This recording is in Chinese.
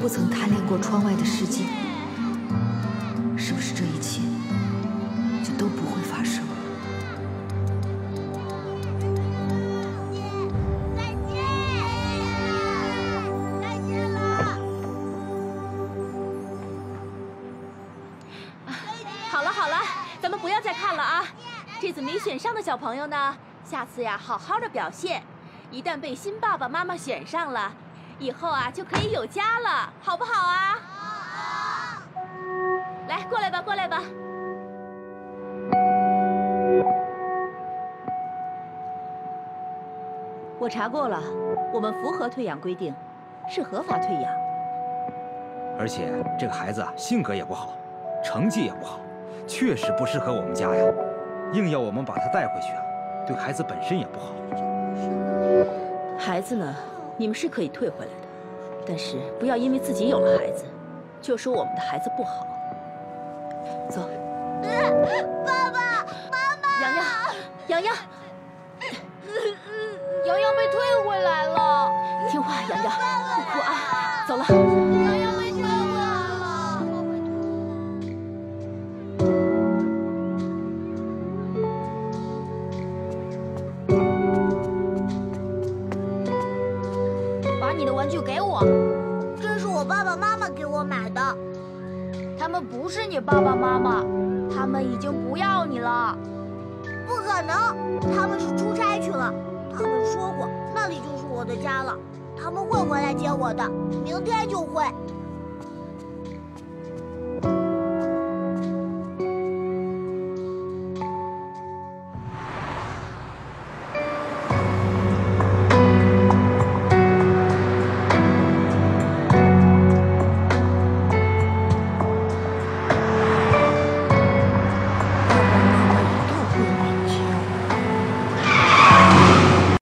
不曾贪恋过窗外的世界，是不是这一切就都不会发生？ 再见了！ 好了好了，咱们不要再看了啊！这次没选上的小朋友呢，下次呀好好的表现。一旦被新爸爸妈妈选上了，以后啊就可以有家了，好不好啊？好。来，过来吧，过来吧。我查过了，我们符合退养规定，是合法退养。 而且这个孩子啊，性格也不好，成绩也不好，确实不适合我们家呀。硬要我们把他带回去啊，对孩子本身也不好。 孩子呢，你们是可以退回来的，但是不要因为自己有了孩子，就说我们的孩子不好。走。 爸爸妈妈， 洋洋，洋洋， 洋洋被退回来了。 听话，洋洋，不哭啊。走了。 洋洋被退回来了。 把你的玩具给我，这是我爸爸妈妈给我买的。 他们不是你爸爸妈妈，他们已经不要你了。 不可能，他们是出差去了。他们说过，那里就是我的家了。他们会回来接我的，明天就会。